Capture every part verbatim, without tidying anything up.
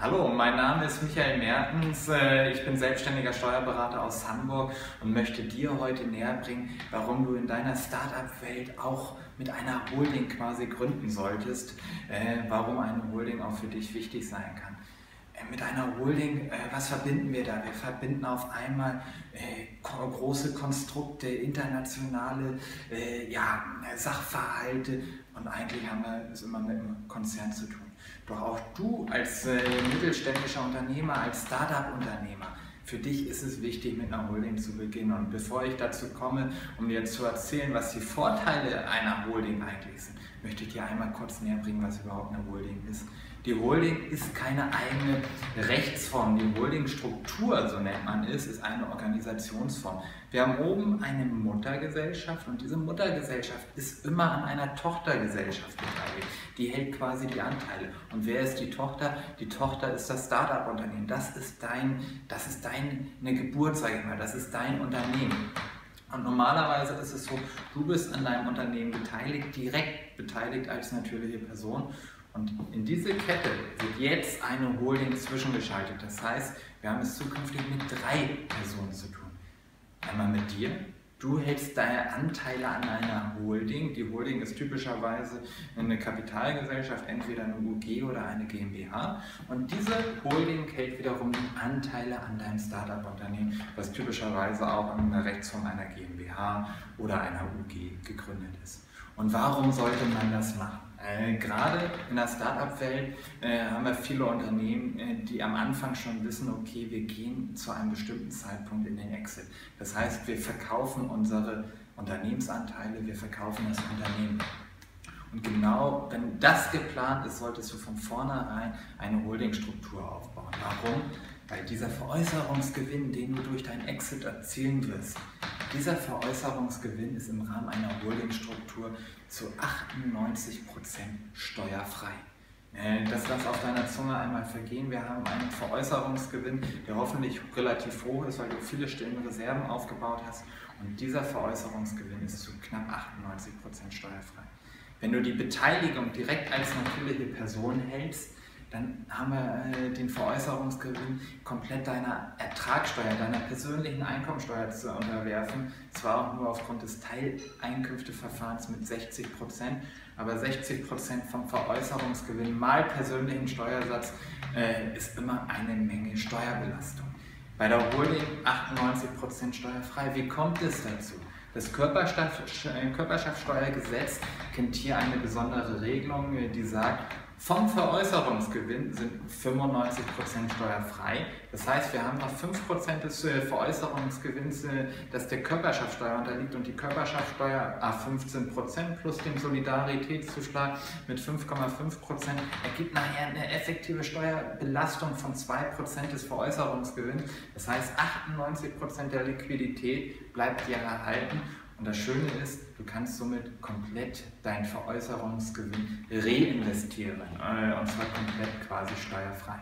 Hallo, mein Name ist Michael Mertens. Ich bin selbstständiger Steuerberater aus Hamburg und möchte dir heute näher bringen, warum du in deiner Start-up-Welt auch mit einer Holding quasi gründen solltest, warum eine Holding auch für dich wichtig sein kann. Mit einer Holding, was verbinden wir da? Wir verbinden auf einmal große Konstrukte, internationale ja, Sachverhalte und eigentlich haben wir es immer mit einem Konzern zu tun. Doch auch du als äh, mittelständischer Unternehmer, als Start-up-Unternehmer, für dich ist es wichtig, mit einer Holding zu beginnen. Und bevor ich dazu komme, um dir zu erzählen, was die Vorteile einer Holding eigentlich sind, möchte ich dir einmal kurz näher bringen, was überhaupt eine Holding ist. Die Holding ist keine eigene Rechtsform. Die Holdingstruktur, so nennt man es, ist eine Organisationsform. Wir haben oben eine Muttergesellschaft und diese Muttergesellschaft ist immer an einer Tochtergesellschaft beteiligt. Die hält quasi die Anteile. Und wer ist die Tochter? Die Tochter ist das Start-up-Unternehmen. Das ist dein, das ist deine Geburt, sage ich mal. Das ist dein Unternehmen. Und normalerweise ist es so, du bist an deinem Unternehmen beteiligt, direkt beteiligt als natürliche Person. Und in diese Kette wird jetzt eine Holding zwischengeschaltet. Das heißt, wir haben es zukünftig mit drei Personen zu tun. Einmal mit dir. Du hältst deine Anteile an einer Holding. Die Holding ist typischerweise eine Kapitalgesellschaft, entweder eine U G oder eine GmbH. Und diese Holding hält wiederum die Anteile an deinem Startup-Unternehmen, was typischerweise auch in der Rechtsform einer GmbH oder einer U G gegründet ist. Und warum sollte man das machen? Äh, gerade in der Start-up-Welt äh, haben wir viele Unternehmen, äh, die am Anfang schon wissen, okay, wir gehen zu einem bestimmten Zeitpunkt in den Exit. Das heißt, wir verkaufen unsere Unternehmensanteile, wir verkaufen das Unternehmen. Und genau, wenn das geplant ist, solltest du von vornherein eine Holdingstruktur aufbauen. Warum? Weil dieser Veräußerungsgewinn, den du durch deinen Exit erzielen wirst, dieser Veräußerungsgewinn ist im Rahmen einer Holdingstruktur zu achtundneunzig Prozent steuerfrei. Das lass auf deiner Zunge einmal vergehen. Wir haben einen Veräußerungsgewinn, der hoffentlich relativ hoch ist, weil du viele stille Reserven aufgebaut hast. Und dieser Veräußerungsgewinn ist zu knapp achtundneunzig Prozent steuerfrei. Wenn du die Beteiligung direkt als natürliche Person hältst, dann haben wir den Veräußerungsgewinn komplett deiner Ertragssteuer, deiner persönlichen Einkommensteuer zu unterwerfen. Zwar auch nur aufgrund des Teileinkünfteverfahrens mit sechzig Prozent, aber sechzig Prozent vom Veräußerungsgewinn mal persönlichen Steuersatz äh, ist immer eine Menge Steuerbelastung. Bei der Holding achtundneunzig Prozent steuerfrei. Wie kommt es dazu? Das Körperschaftsteuergesetz kennt hier eine besondere Regelung, die sagt, vom Veräußerungsgewinn sind fünfundneunzig Prozent steuerfrei. Das heißt, wir haben noch fünf Prozent des Veräußerungsgewinns, das der Körperschaftsteuer unterliegt, und die Körperschaftsteuer a fünfzehn Prozent plus den Solidaritätszuschlag mit fünf Komma fünf Prozent ergibt nachher eine effektive Steuerbelastung von zwei Prozent des Veräußerungsgewinns. Das heißt, achtundneunzig Prozent der Liquidität bleibt dir erhalten. Und das Schöne ist, du kannst somit komplett deinen Veräußerungsgewinn reinvestieren, äh, und zwar komplett quasi steuerfrei.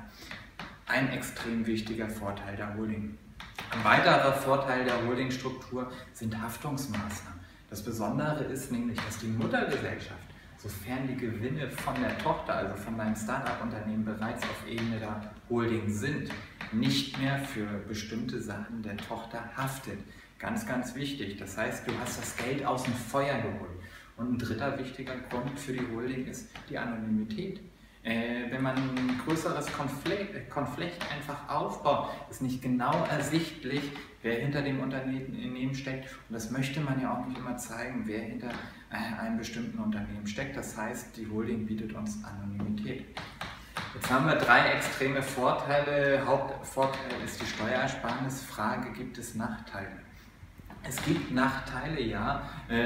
Ein extrem wichtiger Vorteil der Holding. Ein weiterer Vorteil der Holdingstruktur sind Haftungsmaßnahmen. Das Besondere ist nämlich, dass die Muttergesellschaft, sofern die Gewinne von der Tochter, also von deinem Start-up-Unternehmen bereits auf Ebene der Holding sind, nicht mehr für bestimmte Sachen der Tochter haftet. Ganz, ganz wichtig. Das heißt, du hast das Geld aus dem Feuer geholt. Und ein dritter wichtiger Grund für die Holding ist die Anonymität. Äh, wenn man ein größeres Konflikt, Konflikt einfach aufbaut, ist nicht genau ersichtlich, wer hinter dem Unternehmen steckt. Und das möchte man ja auch nicht immer zeigen, wer hinter äh, einem bestimmten Unternehmen steckt. Das heißt, die Holding bietet uns Anonymität. Jetzt haben wir drei extreme Vorteile. Hauptvorteil ist die Steuerersparnis. Frage, gibt es Nachteile? Es gibt Nachteile, ja.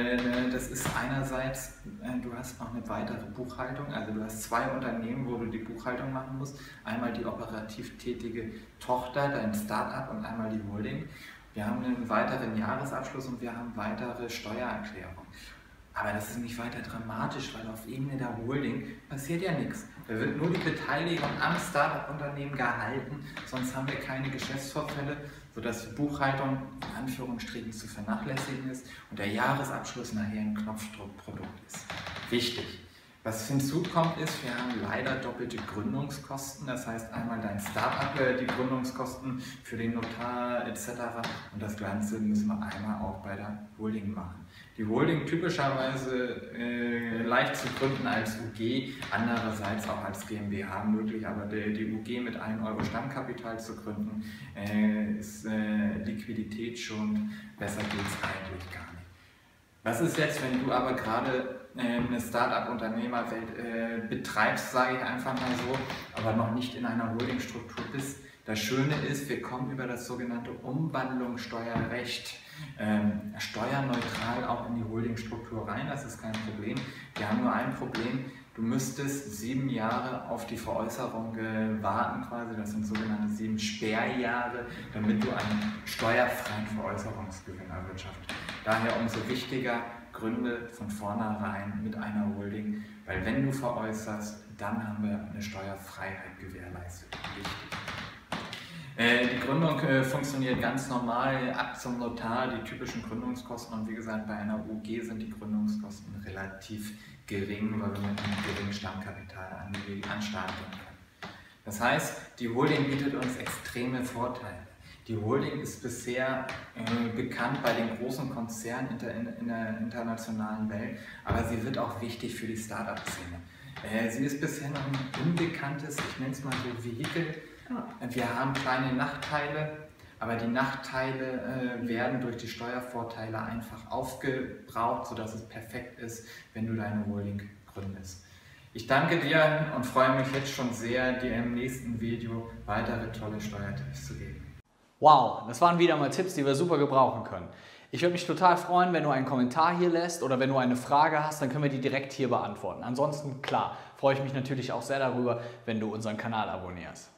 Das ist einerseits, du hast noch eine weitere Buchhaltung, also du hast zwei Unternehmen, wo du die Buchhaltung machen musst. Einmal die operativ tätige Tochter, dein Start-up, und einmal die Holding. Wir haben einen weiteren Jahresabschluss und wir haben weitere Steuererklärungen. Aber das ist nicht weiter dramatisch, weil auf Ebene der Holding passiert ja nichts. Da wird nur die Beteiligung am Start-up-Unternehmen gehalten, sonst haben wir keine Geschäftsvorfälle, sodass die Buchhaltung in Anführungsstrichen zu vernachlässigen ist und der Jahresabschluss nachher ein Knopfdruckprodukt ist. Wichtig. Was hinzukommt ist, wir haben leider doppelte Gründungskosten, das heißt einmal dein Startup, äh, die Gründungskosten für den Notar et cetera. Und das Ganze müssen wir einmal auch bei der Holding machen. Die Holding typischerweise äh, leicht zu gründen als U G, andererseits auch als GmbH möglich, aber die, die U G mit einem Euro Stammkapital zu gründen, äh, ist äh, Liquidität schon, besser geht es eigentlich gar nicht. Was ist jetzt, wenn du aber gerade eine Start-up-Unternehmerwelt äh, betreibst, sage ich einfach mal so, aber noch nicht in einer Holdingstruktur bist? Das Schöne ist, wir kommen über das sogenannte Umwandlungssteuerrecht ähm, steuerneutral auch in die Holdingstruktur rein, das ist kein Problem. Wir haben nur ein Problem, du müsstest sieben Jahre auf die Veräußerung äh, warten quasi, das sind sogenannte sieben Sperrjahre, damit du einen steuerfreien Veräußerungsgewinn erwirtschaftest. Daher umso wichtiger, Gründe von vornherein mit einer Holding, weil wenn du veräußerst, dann haben wir eine Steuerfreiheit gewährleistet. Wichtig. Äh, die Gründung äh, funktioniert ganz normal, ab zum Notar, die typischen Gründungskosten und wie gesagt, bei einer U G sind die Gründungskosten relativ gering, weil wir mit einem geringen Stammkapital an, an Start gehen können. Das heißt, die Holding bietet uns extreme Vorteile. Die Holding ist bisher äh, bekannt bei den großen Konzernen in der, in der internationalen Welt, aber sie wird auch wichtig für die Start-up-Szene. Äh, sie ist bisher noch ein unbekanntes, ich nenne es mal so Vehikel. Wir haben kleine Nachteile, aber die Nachteile äh, werden durch die Steuervorteile einfach aufgebraucht, sodass es perfekt ist, wenn du deine Holding gründest. Ich danke dir und freue mich jetzt schon sehr, dir im nächsten Video weitere tolle Steuertipps zu geben. Wow, das waren wieder mal Tipps, die wir super gebrauchen können. Ich würde mich total freuen, wenn du einen Kommentar hier lässt oder wenn du eine Frage hast, dann können wir die direkt hier beantworten. Ansonsten, klar, freue ich mich natürlich auch sehr darüber, wenn du unseren Kanal abonnierst.